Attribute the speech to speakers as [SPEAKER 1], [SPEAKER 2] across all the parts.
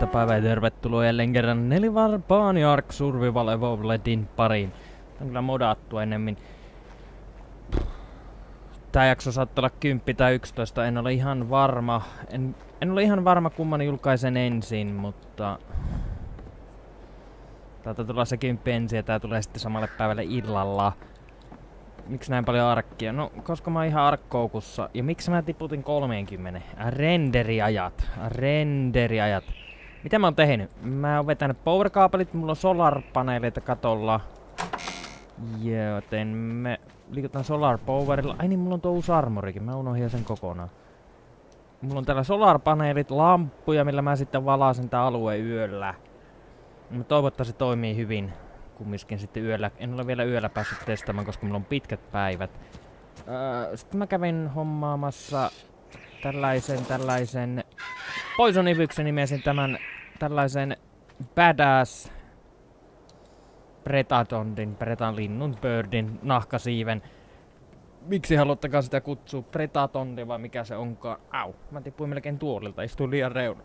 [SPEAKER 1] iltapäivää ja tervetuloa jälleen kerran Nelivarpaani Ark Survival Evolvedin pariin. Tää on kyllä modattu ennemmin. Tää jakso saattaa olla 10 tai 11, en ole ihan varma. En ole ihan varma kumman julkaisen ensin, mutta... Täältä tulee se 10 ensin ja tää tulee sitten samalle päivälle illalla. Miksi näin paljon arkkia? No, koska mä oon ihan arkkoukussa. Ja miksi mä tiputin 30? Renderiajat. Mitä mä oon tehnyt? Mä oon vetänyt power-kaapelit, mulla on solar-paneeleita katolla. Joten me liikutaan solar powerilla. Ai niin, mulla on tuo uusi armorikin, mä unohdin sen kokonaan. Mulla on täällä solar-paneelit, lamppuja, millä mä sitten valasen tää alueen yöllä. Mä toivottavasti se toimii hyvin. Kumminkin sitten yöllä. En ole vielä yöllä päässyt testaamaan, koska mulla on pitkät päivät. Sitten mä kävin hommaamassa tällaisen Poison Ivyksen nimesin tämän tällaisen badass Pretan birdin, nahkasiiven. Miksi haluattakaan sitä kutsua Pretatondia vai mikä se onkaan? Au, mä tipuin melkein tuolilta, istuin liian reuna.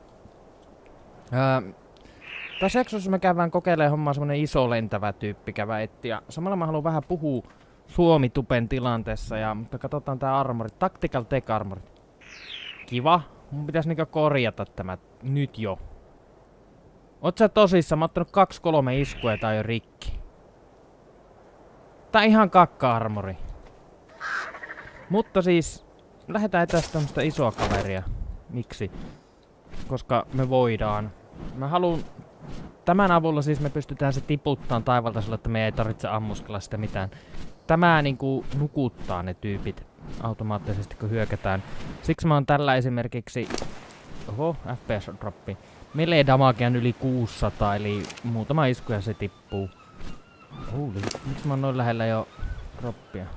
[SPEAKER 1] Tässä jaksossa me käydään kokeilemaan hommaa semmonen iso lentävä tyyppi käydään etsiä. Samalla mä haluan vähän puhua Suomi-tupen tilanteessa mutta katsotaan tää armori. Tactical Tech Armor. Kiva. Mun pitäis niinku korjata tämä nyt jo. Oot sä tosissaan? Mä oon ottanut 2-3 iskua ja tää on jo rikki. Tää on ihan kakka-armori. Mutta siis lähdetään etästä tämmöstä isoa kaveria. Miksi? Koska me voidaan. Mä haluun... Tämän avulla siis me pystytään se tiputtaan taivalta sillä, että me ei tarvitse ammuskella sitä mitään. Tämä niinku nukuttaa ne tyypit automaattisesti kun hyökätään. Siksi mä oon tällä esimerkiksi... Oho, FPS-droppi. Melee damagea yli 600, eli muutama isku ja se tippuu. Holy, miksi mä oon noin lähellä jo droppia?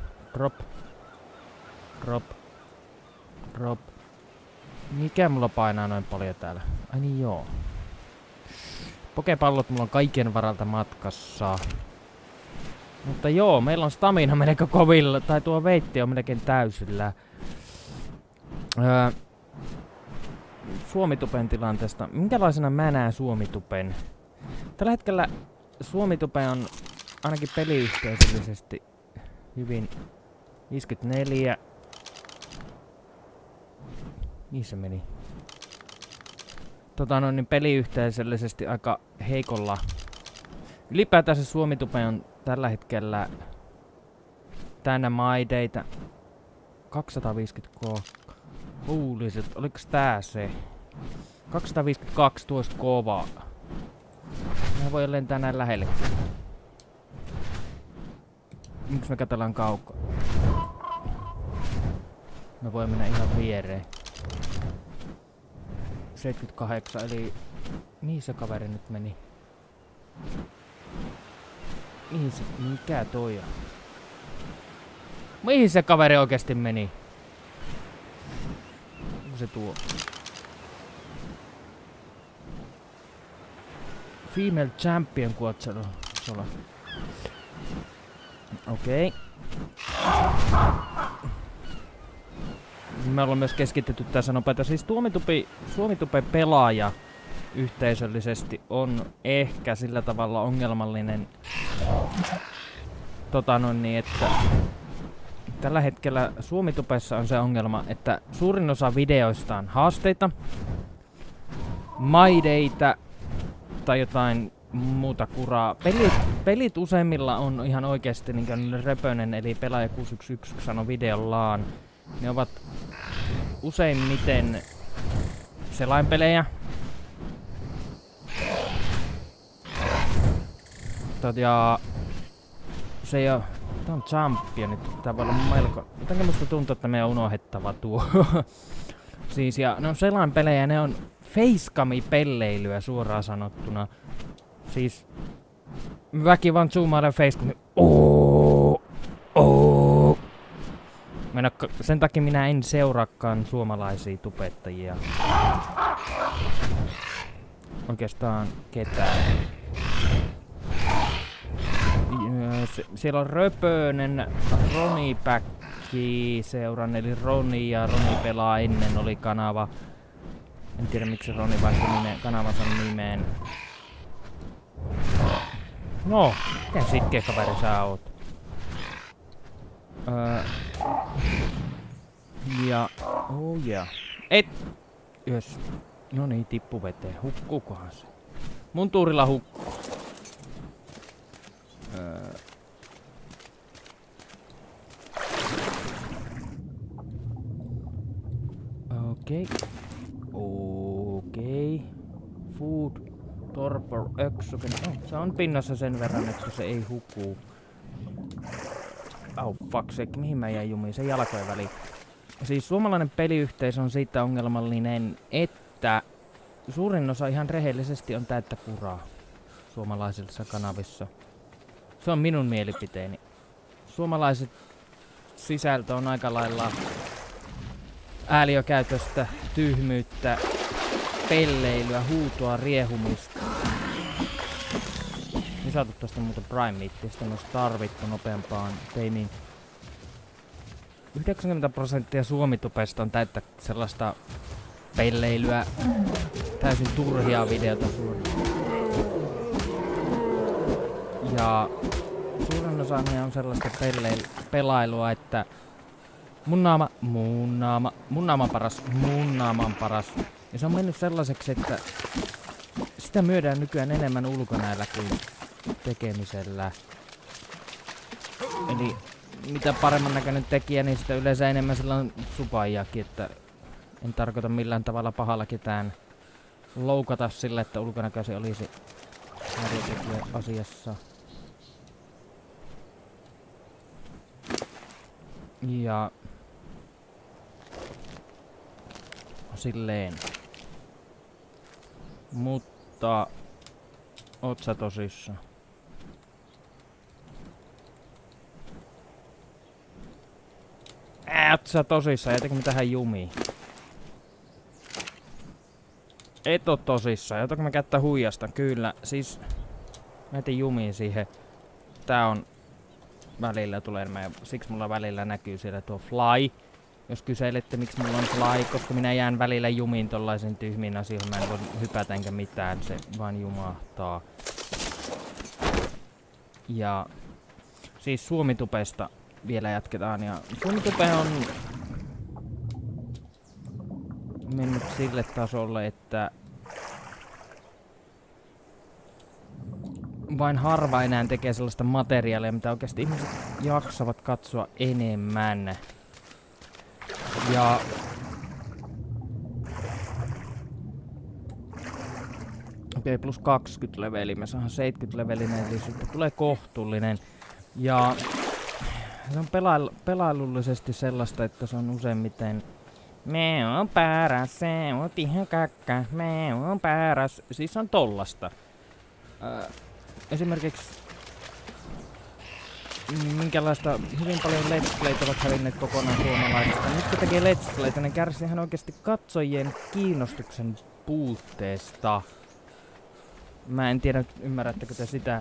[SPEAKER 1] Drop. Mikä mulla painaa noin paljon täällä? Ai niin joo. Pokepallot mulla on kaiken varalta matkassa. Mutta joo, meillä on stamina melko kovilla. Tai tuo veitti on melkein täysillä. Suomitupen tilanteesta. Minkälaisena mä näen Suomitupen? Tällä hetkellä Suomitupe on ainakin peliyhteisöllisesti hyvin 54. Mihin se meni? Niin peliyhteisöllisesti aika heikolla. Ylipäätään se Suomitupe on tällä hetkellä täynnä maideita. 250k. Huuliset, oliks tää se? 252 tuosta kovaa. Mä voin lentää näin lähelle. Miksi me katsellaan kaukaa? Me voimme mennä ihan viereen. 78, eli... Mihin se kaveri nyt meni? Mihin se... Mikä toi on? Mihin se kaveri oikeesti meni? Onko se tuo? Female Champion kuotsalo. Okei. Me ollaan myös keskitetty tässä nopeita. Siis Suomitupe pelaaja yhteisöllisesti on ehkä sillä tavalla ongelmallinen, että tällä hetkellä Suomitupessa on se ongelma, että suurin osa videoista on haasteita, maideita tai jotain muuta kuraa. Pelit useimmilla on ihan oikeesti niin röpönen, eli pelaaja 611 sanoi videollaan. Ne ovat useimmiten selainpelejä. Ja se ei oo... Tää on champion, tää voi olla melko... Jotenkin musta tuntuu, että meidän on unohdettava tuo. Siis ja ne on selainpelejä, ne on facecam-pelleilyä suoraan sanottuna. Siis... Väki vaan zoomailee facecam. Sen takia minä en seuraakaan suomalaisia tubettajia. Oikeastaan ketään. Siellä on Röpönen, Ronipäkki seuran, eli Roni ja Roni pelaa ennen oli kanava. En tiedä miksi Roni vaihtoi kanavansa nimeen. No, miten sitkeä kaveri sä oot? Ja... Oh yeah. Et! Jös. No niin, tippu veteen. Hukkuukohan se? Mun tuurilla hukkuu. Okei. Okei. Food. Torpor. Oxygen. Se on pinnassa sen verran, että se ei hukuu. Oh fuck sake, mihin mä jäin jumiin? Se jalkojen väliin. Siis suomalainen peliyhteisö on siitä ongelmallinen, että suurin osa ihan rehellisesti on täyttä kuraa suomalaisissa kanavissa. Se on minun mielipiteeni. Suomalaiset sisältö on aika lailla ääliökäytöstä, tyhmyyttä, pelleilyä, huutoa, riehumista. Niin saatu tosta muuten Prime Meatistä, olisi tarvittu nopeampaan teimiin. 90% Suomitupesta on täyttä sellaista pelleilyä, täysin turhia videota ja suurin osa on sellaista pelailua, että mun naama on paras. Ja se on mennyt sellaiseksi, että sitä myydään nykyään enemmän ulkonäöllä kuin tekemisellä. Eli mitä paremman näköinen tekijä, niin sitä yleensä enemmän sillä on supaijakin, että en tarkoita millään tavalla pahalla ketään loukata sillä, että ulkonäköisesti olisi häiriötekijä asiassa. Ja silleen. Mutta oot sä tosissaan? Oot sä tosissaan? Jätäkö mä tähän jumiin? Et oo tosissaan. Jätäkö mä kättä huijasta? Kyllä. Siis mä etin jumiin siihen. Tää on välillä tulee enemmän ja siksi mulla välillä näkyy siellä tuo fly. Jos kyselette miksi mulla on fly, koska minä jään välillä jumiin tollaisen tyhmiin asioihin. Mä en voi hypätä enkä mitään, se vaan jumahtaa. Ja siis Suomitupesta vielä jatketaan ja Suomitupe on mennyt sille tasolle, että vain harva enää tekee sellaista materiaalia, mitä oikeasti ihmiset jaksavat katsoa enemmän. Ja okei, plus 20 leveli, me saadaan 70 levelinen, eli sitten tulee kohtuullinen. Ja se on pelailullisesti sellaista, että se on useimmiten me on paras, se on ihan kakka, me on paras. Siis on tollasta. Esimerkiksi minkälaista hyvin paljon Let's Playt ovat hävinneet kokonaan suomalaisista. Nyt kun tekee Let's Playtä, ne kärsii ihan oikeasti katsojien kiinnostuksen puutteesta. Mä en tiedä, ymmärrättekö te sitä.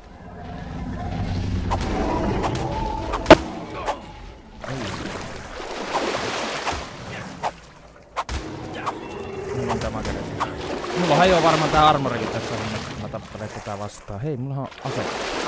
[SPEAKER 1] Mulla hajoaa varmaan tää armorikin tässä hommassa, kun mä tappelen tätä vastaan. Hei, mulla on ase.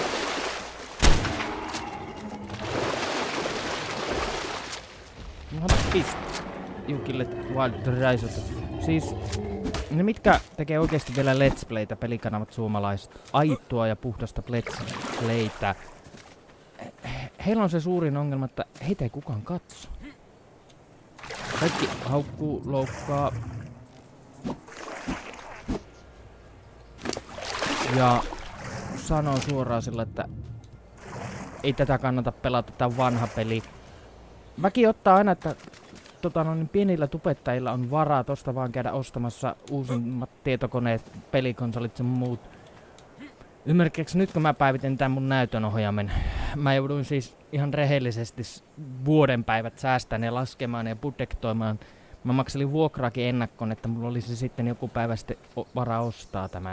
[SPEAKER 1] Mulla on pist. Jukille Wild Rise. Siis ne mitkä tekee oikeesti vielä Let's Playtä, pelikanavat suomalaiset, aitoa ja puhdasta Let's Playtä. Heillä on se suurin ongelma, että heitä ei kukaan katso. Kaikki haukkuu, loukkaa. Ja sanoo suoraan sillä, että ei tätä kannata pelata, tää on vanha peli. Väki ottaa aina, että pienillä tubettajilla on varaa tosta vaan käydä ostamassa uusimmat tietokoneet, pelikonsolit ja muut. Ymmärrätkö nyt kun mä päivitin tän mun näytönohjaimen, mä jouduin siis ihan rehellisesti vuoden päivät säästämään ja laskemaan ja budjetoimaan. Mä makselin vuokraakin ennakkoon, että mulla olisi sitten joku päivä sitten varaa ostaa tämä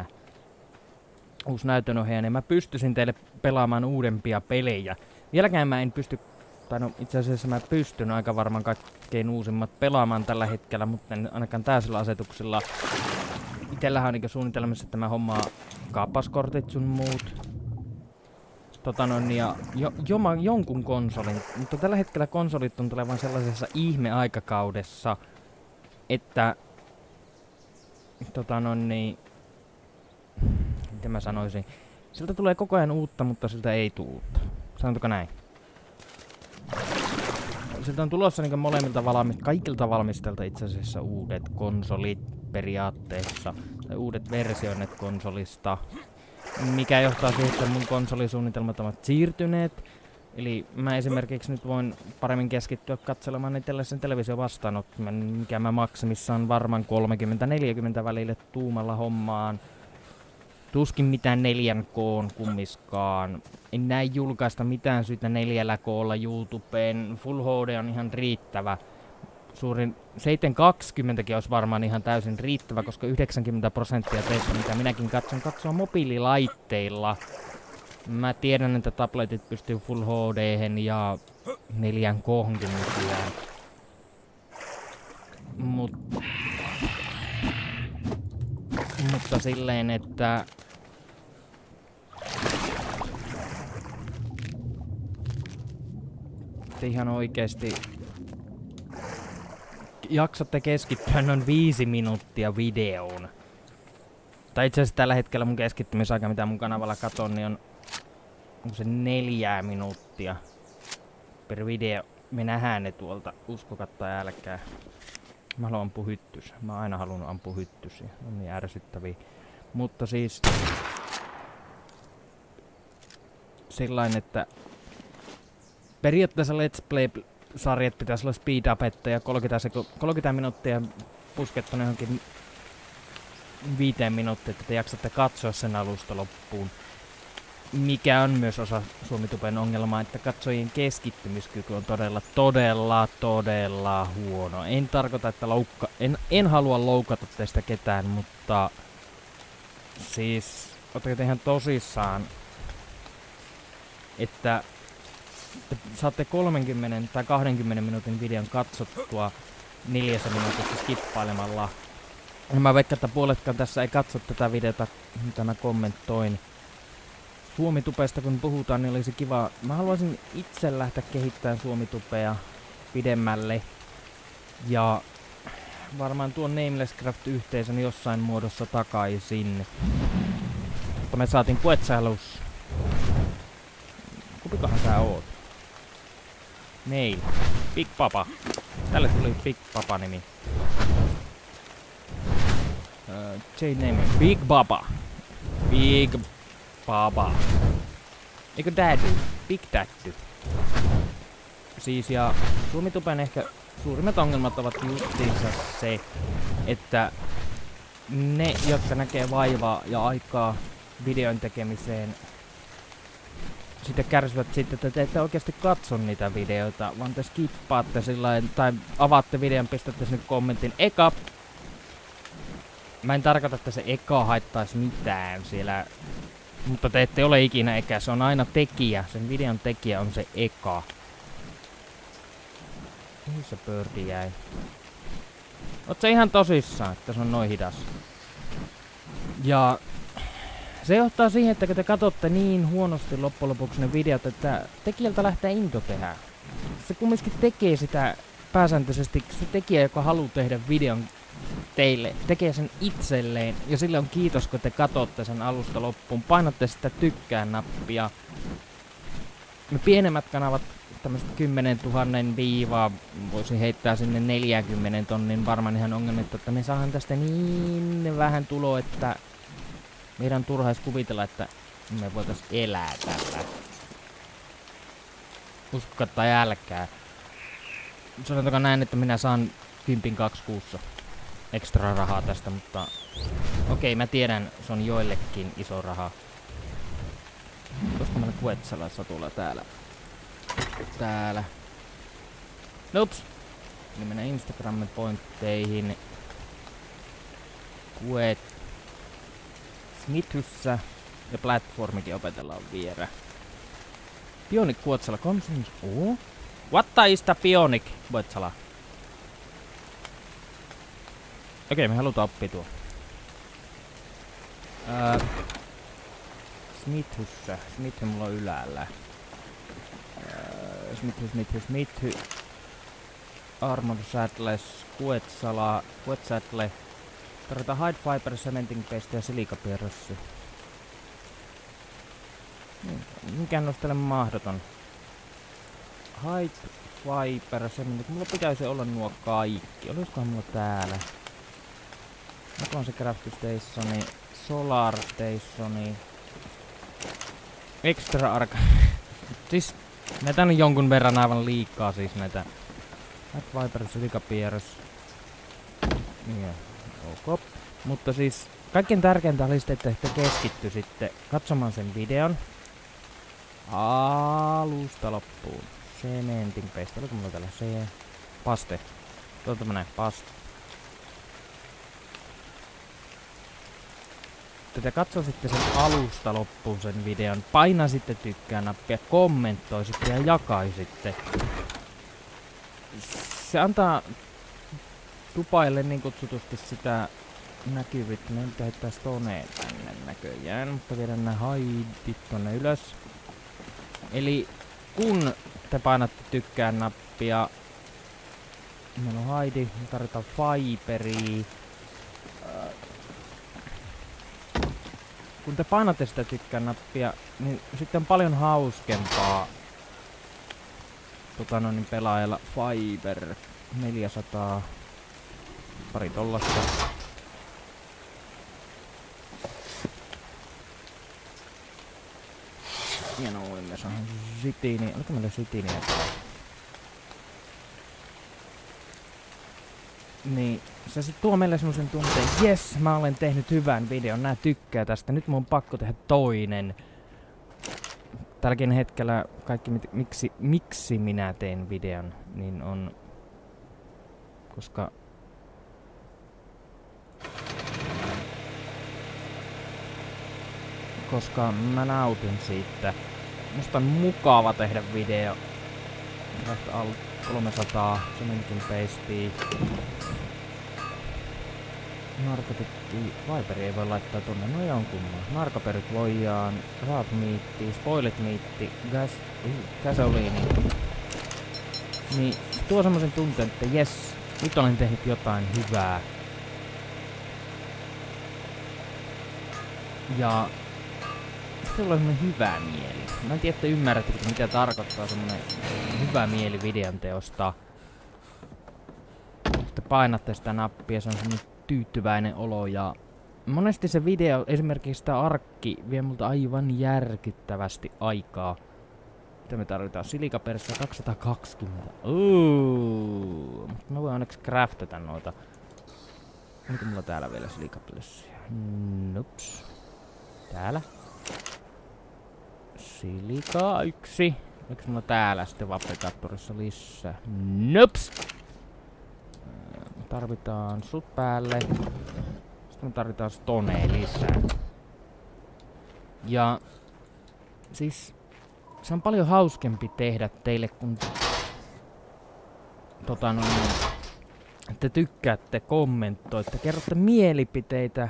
[SPEAKER 1] uusi näytönohjaaja, niin mä pystyisin teille pelaamaan uudempia pelejä. Vieläkään mä en pysty Tai no itse asiassa mä pystyn aika varmaan kaikkein uusimmat pelaamaan tällä hetkellä, mutta en ainakaan täysillä asetuksilla. Itellähän on niinku suunnitelmassa, että mä hommaa kaappauskortit sun muut. Ja jonkun konsolin, mutta tällä hetkellä konsolit on tulevan sellaisessa ihmeaikakaudessa, että miten mä sanoisin, siltä tulee koko ajan uutta, mutta siltä ei tule uutta. Sanotaanko näin? Siltä on tulossa niinku molemmilta kaikilta valmistelta itse asiassa uudet konsolit periaatteessa, tai uudet versioinnit konsolista. Mikä johtaa siihen, että mun konsolisuunnitelmat ovat siirtyneet. Eli mä esimerkiksi nyt voin paremmin keskittyä katselemaan tällaisen televisiovastaanottimen, mikä mä maksimissaan varmaan 30-40 välille tuumalla hommaan. Tuskin mitään 4K:n kummiskaan. En näe julkaista mitään syytä 4K:lla YouTubeen. Full HD on ihan riittävä. Suurin 720kin olisi varmaan ihan täysin riittävä, koska 90% teistä, mitä minäkin katsoo mobiililaitteilla. Mä tiedän, että tabletit pystyy Full HD:hen ja 4K:nkin nykyään. Mutta silleen, että ihan oikeesti jaksatte keskittyä noin 5 minuuttia videoon. Tai itse asiassa tällä hetkellä mun keskittymisaika, mitä mun kanavalla katon, niin on se 4 minuuttia per video. Me nähdään ne tuolta, uskokaa tai älkää. Mä haluan ampua hyttys. Mä oon aina halunnut ampua hyttysiä. On niin ärsyttäviä. Mutta siis sillain, että periaatteessa Let's Play-sarjat pitäisi olla speed-upetta ja 30 minuuttia puskettuna johonkin 5 minuuttia, että te jaksatte katsoa sen alusta loppuun. Mikä on myös osa Suomituben ongelmaa, että katsojien keskittymiskyky on todella huono. En tarkoita, että en halua loukata teistä ketään, mutta siis ottakaa ihan tosissaan, että saatte 30 tai 20 minuutin videon katsottua 4 minuutissa skippailemalla. Mä veikkaan, että puoletkaan tässä ei katso tätä videota, mitä mä kommentoin. Suomitupesta kun puhutaan, niin olisi kiva. Mä haluaisin itse lähteä kehittämään Suomitupea pidemmälle. Ja varmaan tuon Namelesscraft-yhteisön jossain muodossa takaisin. Mutta me saatiin Quetzalus. Kupikohan sä oot? Neil. Big Papa. Tälle tuli Big Papa nimi. J-name. Big Papa. Big Papa. Eikö Daddy? Big Daddy. Siis ja Suomitupen ehkä suurimmat ongelmat ovat justiinsa se, että ne, jotka näkee vaivaa ja aikaa videon tekemiseen, sitten kärsivät siitä, että te ette oikeasti katso niitä videoita, vaan te skippaatte sillain, tai avaatte videon, pistätte sinne kommentin eka. Mä en tarkoita, että se eka haittaisi mitään siellä, mutta te ette ole ikinä eka, se on aina tekijä, sen videon tekijä on se eka. Mihin se Birdi jäi? Oot sä ihan tosissaan, että se on noin hidas? Ja se johtaa siihen, että kun te katsotte niin huonosti loppujen lopuksi ne videot, että tekijältä lähtee into tehdä. Se kumminkin tekee sitä pääsääntöisesti, se tekijä, joka haluaa tehdä videon teille, tekee sen itselleen. Ja sille on kiitos, kun te katsotte sen alusta loppuun. Painatte sitä tykkää-nappia. Me pienemmät kanavat, tämmöset 10 000 viivaa, voisin heittää sinne 40 tonnin varmaan ihan ongelmetta, että me saadaan tästä niin vähän tuloa, että meidän turha edes kuvitella, että me voitais elää tällä. Uskokaa tai älkää. Sanotaanko näin, että minä saan 10-2 kuussa ekstra rahaa tästä, mutta okei, mä tiedän, se on joillekin iso raha. Koska meillä Quetzalassa täällä. Täällä. Ups. Niin mennään Instagramin pointteihin. Smithyssä ja platformikin opetellaan vielä. Bionic Quetzal Consumers. What is the bionic? Voit salaa. Okei, me halutaan oppia tuo. Smithy mulla on yläällä. Smithy. Armor Saddle, Squat Saddle. Tarvitaan Hide Fiber, Cementing Paste ja silikapierrossi. Mikään olisi tälle mahdoton. Hide Fiber, Cementing. Mulla pitäisi olla nuo kaikki. Olisikohan mulla täällä? Mikä on se Craft Stationi? Solar Stationi. Extra Arc. Siis näitä on jonkun verran aivan liikaa siis näitä. Hide Fiber, silikapierros. Niin. Ok. Mutta siis kaikkein tärkeintä olisi, että te keskitty sitten katsomaan sen videon alusta loppuun. Cementing Paste. Oliko mulla täällä se? Paste. Mä näin. Paste. Te katsoisitte sen alusta loppuun sen videon. Painaisitte tykkää nappia, kommentoisitte ja jakaisitte. Se antaa tupaille niin kutsutusti sitä näkyvyyttä. Me pitää heittää stoneen tänne näköjään, mutta viedään nää haidit tonne ylös. Eli kun te painatte tykkää nappia, meillä on haidi, me tarvitaan fiberia. Kun te painatte sitä tykkää nappia, niin sitten on paljon hauskempaa pelaajalla fiber 400 pari tollasta. Ja noin me saadaan sitiini. Oliko meillä sitiiniä täällä? Niin, se sit tuo meille semmosen tunteen, jes, mä olen tehnyt hyvän videon, nää tykkää tästä, nyt mun on pakko tehdä toinen. Tälläkin hetkellä kaikki miksi minä teen videon, niin on, koska mä nautin siitä. Musta on mukava tehdä video. Craft all 300, Cementing Pastea. Narkotikki, Viperi ei voi laittaa tunne, no jonkunmaan. Narkoperit voidaan, Raat Meatti, Spoilet Meatti, Gasoliini. Niin tuo semmosen tunteen, että jes, nyt olen tehnyt jotain hyvää. Ja sitten tulee semmonen hyvä mieli. Mä en tiedä, että ymmärrättekö mitä tarkoittaa semmonen hyvä mieli videon teosta. Sitten painatte sitä nappia, se on semmonen tyytyväinen olo ja monesti se video, esimerkiksi tämä arkki, vie multa aivan järkyttävästi aikaa. Mitä me tarvitaan? Silikaperssä 220. Mutta mä voin onneksi craftata noita. Onko mulla täällä vielä silikaperssiä? Nops. Täällä. Silika 1. Oliko mulla täällä sitten Fabrikaattorissa lisää? Nops! Tarvitaan sut päälle. Sitten me tarvitaan stonea lisää. Ja siis se on paljon hauskempi tehdä teille, kun te tykkäätte, kommentoitte, kerrotte mielipiteitä.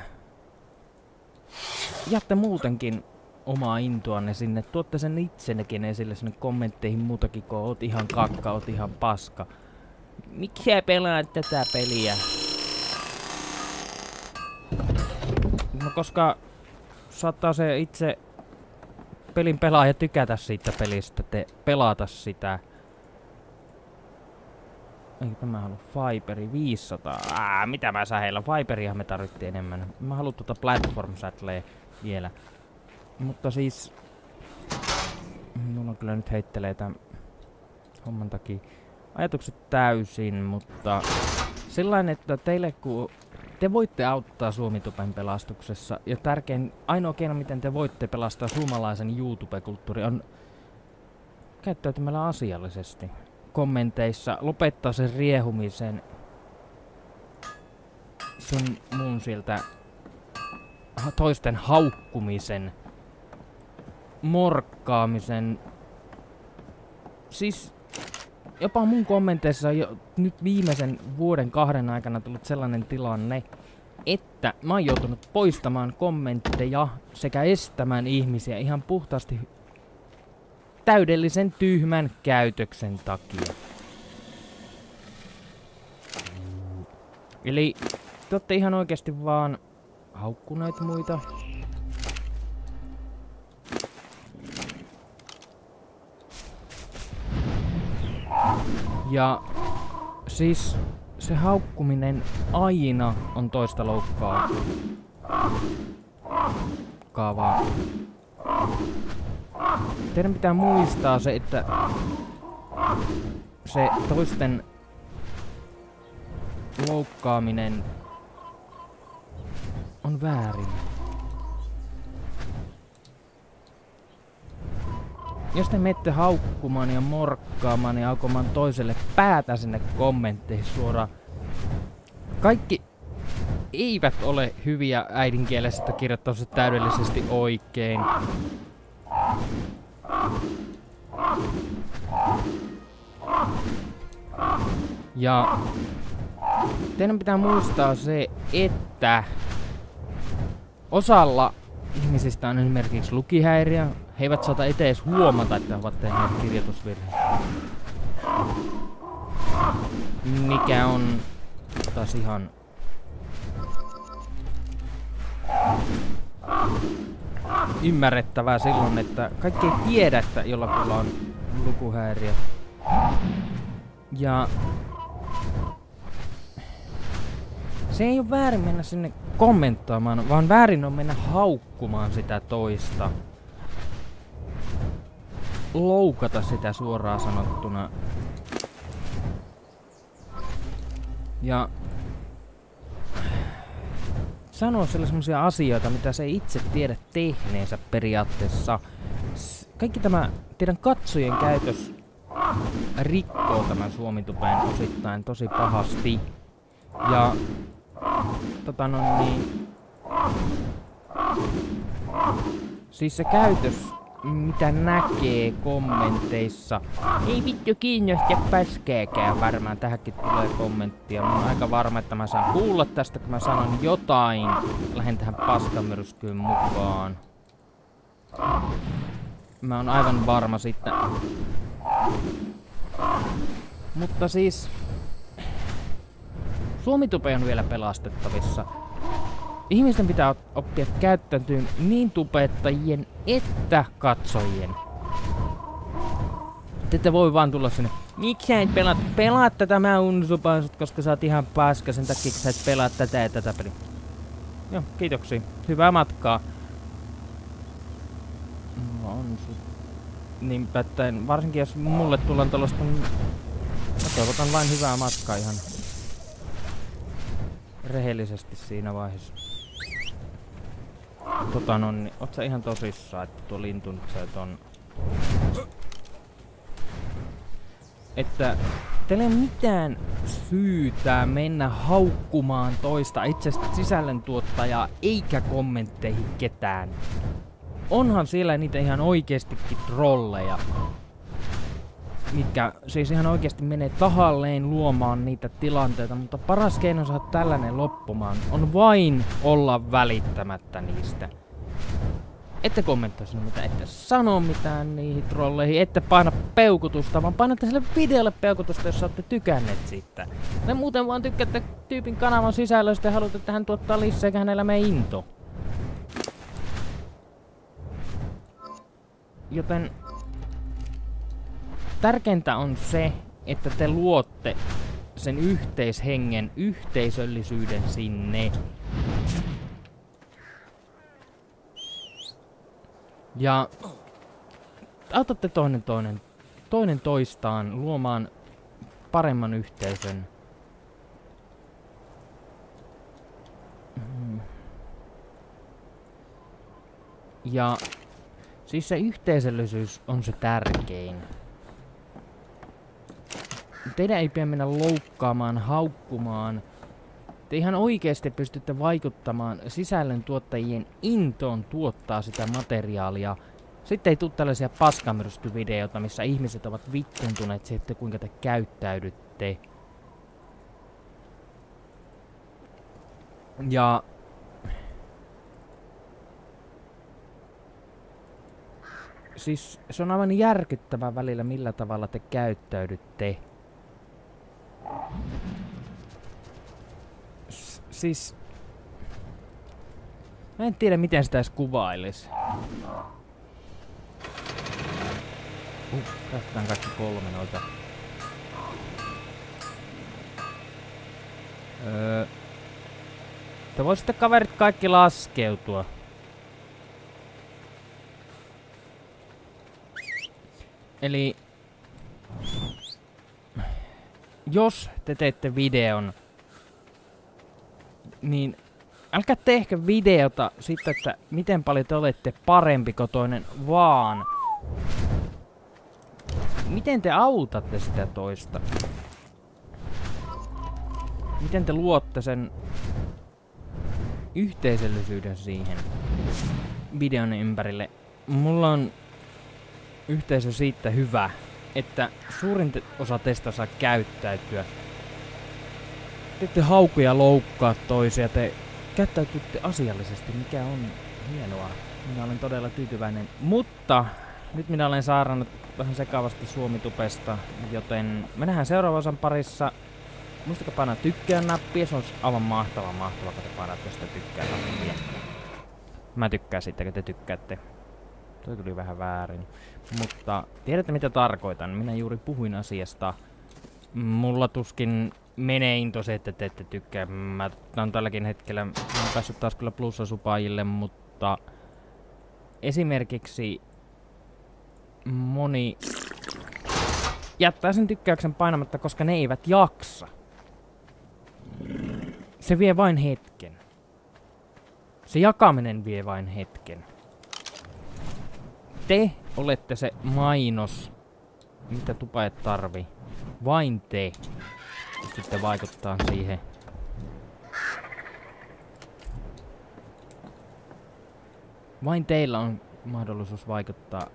[SPEAKER 1] Jaatte muutenkin omaa intoanne sinne. Tuotte sen itsennekin esille sinne kommentteihin muutakin, kun oot ihan kakka, oot ihan paska. Miksi sä pelaat tätä peliä? No koska saattaa se itse pelin pelaaja tykätä siitä pelistä, pelata sitä. Eikö mä halua Fiberi 500? Mitä mä säheillä? Fiberiahan me tarvittiin enemmän. Mä haluan tuota Platform Saddlea vielä. Mutta siis mulla on kyllä nyt heittelee tämän homman takia ajatukset täysin, mutta sellainen, että teille kun te voitte auttaa Suomituben pelastuksessa ja tärkein ainoa keino miten te voitte pelastaa suomalaisen YouTube-kulttuuri on käyttäytymällä asiallisesti. Kommenteissa lopettaa sen riehumisen sun muun siltä toisten haukkumisen, morkkaamisen. Siis jopa mun kommenteissa on jo nyt viimeisen vuoden 2 aikana tullut sellainen tilanne, että mä oon joutunut poistamaan kommentteja sekä estämään ihmisiä ihan puhtaasti täydellisen tyhmän käytöksen takia. Eli te ootte ihan oikeesti vaan haukkuneet muita. Ja siis se haukkuminen aina on toista loukkaavaa. Teidän pitää muistaa se, että se toisten loukkaaminen on väärin. Jos te menette haukkumaan ja morkkaamaan ja aukomaan toiselle päätä sinne kommentteihin suoraan. Kaikki eivät ole hyviä äidinkielessä, että kirjoittaa se täydellisesti oikein. Ja teidän pitää muistaa se, että osalla ihmisistä on esimerkiksi lukihäiriö. He eivät saata edes huomata, että he ovat tehneet kirjoitusvirheen. Mikä on taas ihan ymmärrettävää silloin, että kaikki ei tiedä, että jollakulla on lukuhäiriö. Ja se ei ole väärin mennä sinne kommentoimaan, vaan väärin on mennä haukkumaan sitä toista. Loukata sitä suoraan sanottuna. Ja sanoa sellaisia asioita, mitä se ei itse tiedä tehneensä periaatteessa. Kaikki tämä teidän katsojien käytös rikkoo tämän Suomi-tubeen osittain tosi pahasti. Ja siis se käytös, mitä näkee kommenteissa. Ei vittu kiinnosta päskääkään. Varmaan tähänkin tulee kommenttia. Mä oon aika varma, että mä saan kuulla tästä, kun mä sanon jotain. Lähden tähän paskamyrskyyn mukaan. Mä oon aivan varma sitten. Mutta siis Suomi-tube on vielä pelastettavissa. Ihmisten pitää oppia käyttäytymään niin tubettajien että katsojien. Te voi vaan tulla sinne. Miksi sä et pelaa tätä, mä unsupaan sut, koska sä oot ihan paska, sen takia sä et pelaa tätä ja tätä peliä. Joo, kiitoksia. Hyvää matkaa. On sut. Niinpä, että varsinkin jos mulle tullaan tällaista, niin mä toivotan vain hyvää matkaa ihan rehellisesti siinä vaiheessa. Niin oot sä ihan tosissaan, että tuo lintu nyt se on... Että teillä ei ole mitään syytä mennä haukkumaan toista itsestä sisällöntuottajaa eikä kommentteihin ketään. Onhan siellä niitä ihan oikeestikin trolleja, mitkä siis ihan oikeesti menee tahalleen luomaan niitä tilanteita, mutta paras keino saada tällainen loppumaan on vain olla välittämättä niistä. Ette kommentoi sinne mitään, ette sano mitään niihin trolleihin, ette paina peukutusta, vaan painatte sille videolle peukutusta, jos olette tykänneet siitä. Ne muuten vaan tykkäätte tyypin kanavan sisällöstä ja haluatte, että hän tuottaa lisää, eikä hänellä mene into. Joten tärkeintä on se, että te luotte sen yhteishengen, yhteisöllisyyden sinne. Ja autatte toinen toistaan luomaan paremman yhteisön. Ja siis se yhteisöllisyys on se tärkein. Teidän ei pidä mennä loukkaamaan, haukkumaan. Te ihan oikeesti pystytte vaikuttamaan sisällöntuottajien intoon tuottaa sitä materiaalia Sitten ei tule tällaisia paskamyrskyvideoita, missä ihmiset ovat vittuntuneet siitä, kuinka te käyttäydytte. Ja... Siis se on aivan järkyttävää välillä, millä tavalla te käyttäydytte. Siis... Mä en tiedä, miten sitä edes kuvailis. Katsotaan kaikki 3 noita. Te voisitte kaverit kaikki laskeutua. Eli... Jos te teette videon, niin älkää tehkö videota sitten, että miten paljon te olette parempi kuin toinen, vaan miten te autatte sitä toista. Miten te luotte sen yhteisöllisyyden siihen videon ympärille. Mulla on yhteisö siitä hyvä, että suurin osa teistä saa käyttäytyä. Te ette haukuja loukkaa toisia, te käyttäytytte asiallisesti, mikä on hienoa. Minä olen todella tyytyväinen. Mutta nyt minä olen saarannut vähän sekavasti Suomitupesta, joten me nähdään seuraavan osan parissa. Muistakaa painaa tykkää-nappia, se on aivan mahtavaa, kun te painatte sitä tykkää-nappia. Mä tykkään siitä, kun te tykkäätte. Toi tuli vähän väärin. Mutta tiedätte mitä tarkoitan, minä juuri puhuin asiasta. Mulla tuskin menee into se, että te ette tykkää. Mä oon tälläkin hetkellä, mä oon päässyt taas kyllä plussasupajille, mutta esimerkiksi moni jättää sen tykkäyksen painamatta, koska ne eivät jaksa. Se vie vain hetken. Se jakaminen vie vain hetken. Te olette se mainos, mitä tupajat tarvii. Vain te pystytte vaikuttaa siihen. Vain teillä on mahdollisuus vaikuttaa.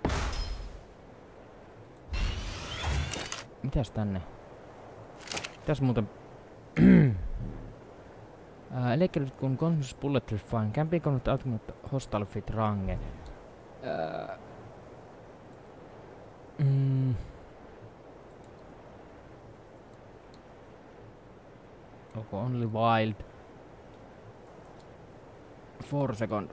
[SPEAKER 1] Mitäs tänne? Mitäs muuten? Electric kun Conscious Bullet Refine can be converted ultimate hostile fit range. Onko only wild? 4 second.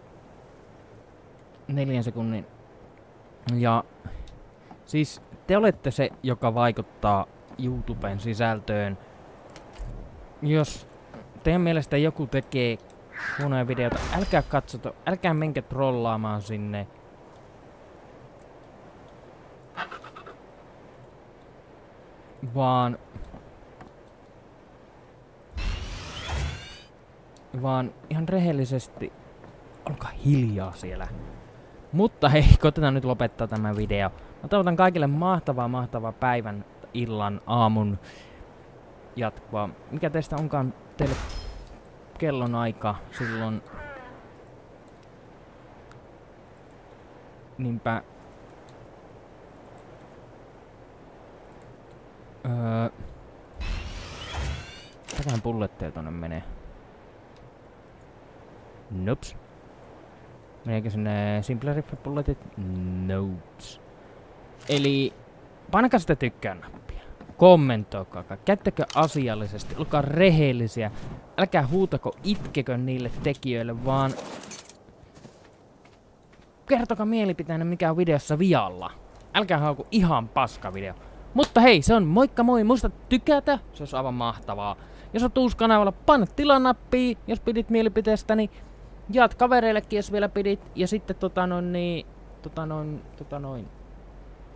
[SPEAKER 1] 4 sekunnin. Ja siis te olette se, joka vaikuttaa YouTuben sisältöön. Jos teidän mielestä joku tekee huonoja videoita, älkää katsota, älkää menkää trollaamaan sinne. Vaan ihan rehellisesti, olkaa hiljaa siellä. Mutta hei, koitetaan nyt lopettaa tämä video. Mä toivotan kaikille mahtavaa päivän, illan, aamun jatkoa. Mikä teistä onkaan teille kellonaika silloin? Niinpä. Mitäköhän bulletteja tonne menee? Nops. Meneekö sinne Simple Rifle bulletit? Nops. Eli painakaa sitä tykkää-nappia. Kommentoikaa. Käyttäkö asiallisesti. Olkaa rehellisiä. Älkää huutako, itkekö niille tekijöille, vaan kertokaa mielipiteenä, mikä on videossa vialla. Älkää hauku ihan paska video. Mutta hei, se on moikka moi, muista tykätä, se olisi aivan mahtavaa. Jos olet uusi kanavalla, paina tilanappia, jos pidit mielipiteestäni. Jaat kavereillekin, jos vielä pidit. Ja sitten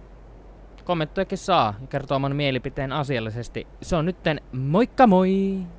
[SPEAKER 1] kommenttojakin saa ja kertoo oman mielipiteen asiallisesti. Se on nytten moikka moi!